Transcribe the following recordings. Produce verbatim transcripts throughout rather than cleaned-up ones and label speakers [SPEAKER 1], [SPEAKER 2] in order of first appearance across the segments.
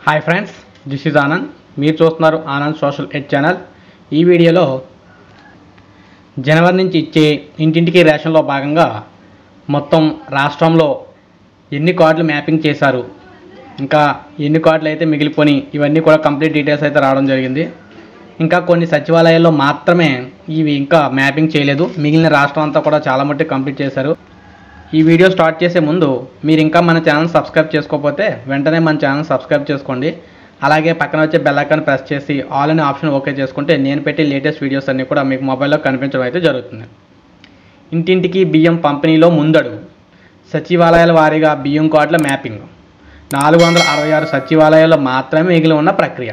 [SPEAKER 1] Hi friends, this is Anand. మీరు చూస్తున్నారు Anand social ఎడ్ channel. ఈ వీడియోలో జనవరి నుంచి ఇచ్చే ఇంటింటికి రేషన్లో భాగంగా మొత్తం రాష్ట్రంలో ఎన్ని కార్డులు మ్యాపింగ్ చేశారు, ఇంకా ఎన్ని కార్డులు అయితే మిగిలిపోయి, ఇవన్నీ కూడా కంప్లీట్ డీటెయిల్స్ అయితే రావడం జరిగింది. ఇంకా కొన్ని సచివాలయాల్లో మాత్రమే ఇవి ఇంకా మ్యాపింగ్ చేయలేదు, మిగిలిన రాష్ట్రం అంతా కూడా చాలా మట్టుకు కంప్లీట్ చేశారు. ఈ వీడియో స్టార్ట్ చేసే ముందు మీరు ఇంకా మన ఛానల్ సబ్స్క్రైబ్ చేసుకోకపోతే వెంటనే మన ఛానల్ సబ్స్క్రైబ్ చేసుకోండి. అలాగే పక్కన వచ్చే బెల్ ఐకాన్ ప్రెస్ చేసి ఆల్ అనే ఆప్షన్ ఓకే చేసుకుంటే నేను పెట్టే లేటెస్ట్ వీడియోస్ అన్నీ కూడా మీకు మొబైల్లో కనిపించడం అయితే జరుగుతుంది. ఇంటింటికి బియ్యం పంపిణీలో ముందడుగు. సచివాలయాల వారీగా బియ్యం కార్డుల మ్యాపింగ్. నాలుగు వందల అరవై ఆరు సచివాలయాల్లో మాత్రమే మిగిలి ఉన్న ప్రక్రియ.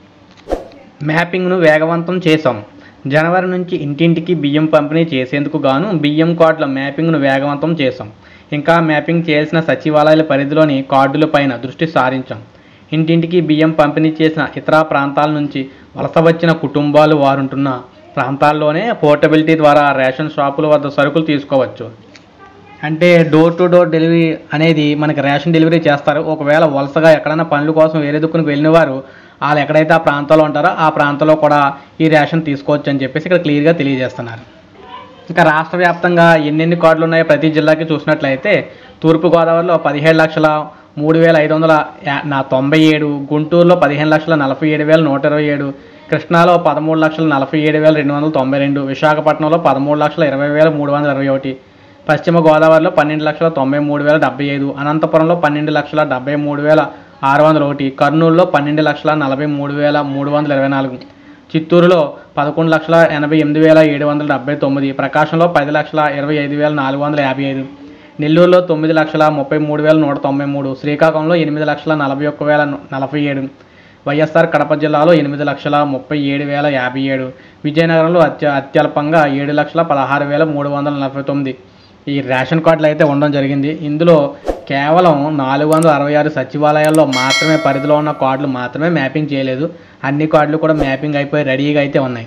[SPEAKER 1] మ్యాపింగ్ను వేగవంతం చేశాం. జనవరి నుంచి ఇంటింటికి బియ్యం పంపిణీ చేసేందుకు గాను బియ్యం కార్డుల మ్యాపింగ్ను వేగవంతం చేశాం. ఇంకా మ్యాపింగ్ చేయాల్సిన సచివాలయాల పరిధిలోని కార్డులపైన దృష్టి సారించాం. ఇంటింటికి బియ్యం పంపిణీ చేసిన ఇతర ప్రాంతాల నుంచి వలస వచ్చిన కుటుంబాలు వారుంటున్న ప్రాంతాల్లోనే పోర్టబిలిటీ ద్వారా రేషన్ షాపుల వద్ద సరుకులు తీసుకోవచ్చు. అంటే డోర్ టు డోర్ డెలివరీ అనేది మనకి రేషన్ డెలివరీ చేస్తారు. ఒకవేళ వలసగా ఎక్కడైనా పనుల కోసం వేరే దిక్కునికి వెళ్ళిన వారు వాళ్ళు ఎక్కడైతే ఆ ప్రాంతంలో ఉంటారో ఆ ప్రాంతంలో కూడా ఈ రేషన్ తీసుకోవచ్చు అని చెప్పేసి ఇక్కడ క్లియర్గా తెలియజేస్తున్నారు. ఇంకా రాష్ట్ర వ్యాప్తంగా ఎన్నెన్ని కార్డులు ఉన్నాయో ప్రతి జిల్లాకి చూసినట్లయితే తూర్పుగోదావరిలో పదిహేడు లక్షల మూడు వేల ఐదు వందల నా తొంభై ఏడు, గుంటూరులో పదిహేను లక్షల నలభై ఏడు వేల నూట ఇరవై ఏడు, కృష్ణాలో పదమూడు లక్షల నలభై ఏడు వేల రెండు వందల తొంభై రెండు, విశాఖపట్నంలో పదమూడు లక్షల ఇరవై వేల మూడు వందల ఇరవై ఒకటి, పశ్చిమ గోదావరిలో పన్నెండు లక్షల తొంభై మూడు వేల డెబ్బై ఐదు, అనంతపురంలో పన్నెండు లక్షల డెబ్బై మూడు వేల ఆరు వందల ఒకటి, కర్నూలులో పన్నెండు లక్షల నలభై మూడు వేల మూడు వందల ఇరవై నాలుగు, చిత్తూరులో పదకొండు లక్షల ఎనభై ఎనిమిది వేల ఏడు వందల డెబ్బై తొమ్మిది, ప్రకాశంలో పది లక్షల ఇరవై ఐదు వేల నాలుగు వందల యాభై ఐదు, నెల్లూరులో తొమ్మిది లక్షల ముప్పై మూడు వేల నూట తొంభై మూడు, శ్రీకాకుళంలో ఎనిమిది లక్షల నలభై ఒక్క వేల నలభై ఏడు, వైఎస్ఆర్ కడప జిల్లాలో ఎనిమిది లక్షల ముప్పై ఏడు వేల యాభై ఏడు, విజయనగరంలో అత్య అత్యల్పంగా ఏడు లక్షల పదహారు వేల మూడు వందల నలభై తొమ్మిది ఈ రేషన్ కార్డులు అయితే ఉండడం జరిగింది. ఇందులో కేవలం నాలుగు వందల అరవై ఆరు సచివాలయాల్లో మాత్రమే పరిధిలో ఉన్న కార్డులు మాత్రమే మ్యాపింగ్ చేయలేదు. అన్ని కార్డులు కూడా మ్యాపింగ్ అయిపోయి రెడీగా అయితే ఉన్నాయి.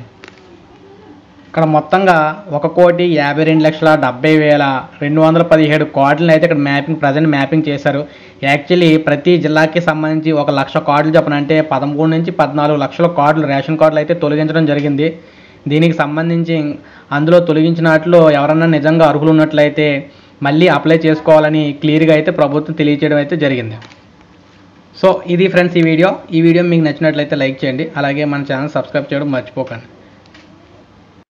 [SPEAKER 1] ఇక్కడ మొత్తంగా ఒక కోటి యాభై రెండు లక్షల డెబ్బై వేల రెండు వందల పదిహేడు కార్డులను అయితే ఇక్కడ మ్యాపింగ్ ప్రజెంట్ మ్యాపింగ్ చేశారు. యాక్చువల్లీ ప్రతి జిల్లాకి సంబంధించి ఒక లక్ష కార్డులు చెప్పనంటే పదమూడు నుంచి పద్నాలుగు లక్షల కార్డులు రేషన్ కార్డులు అయితే తొలగించడం జరిగింది. దీనికి సంబంధించి అందులో తొలగించినట్లు ఎవరన్నా నిజంగా అర్హులు ఉన్నట్లయితే మళ్ళీ అప్లై చేసుకోవాలని క్లియర్గా అయితే ప్రభుత్వం తెలియజేయడం అయితే జరిగింది. సో ఇది ఫ్రెండ్స్ ఈ వీడియో ఈ వీడియో మీకు నచ్చినట్లయితే లైక్ చేయండి. అలాగే మన ఛానల్ సబ్స్క్రైబ్ చేయడం మర్చిపోకండి.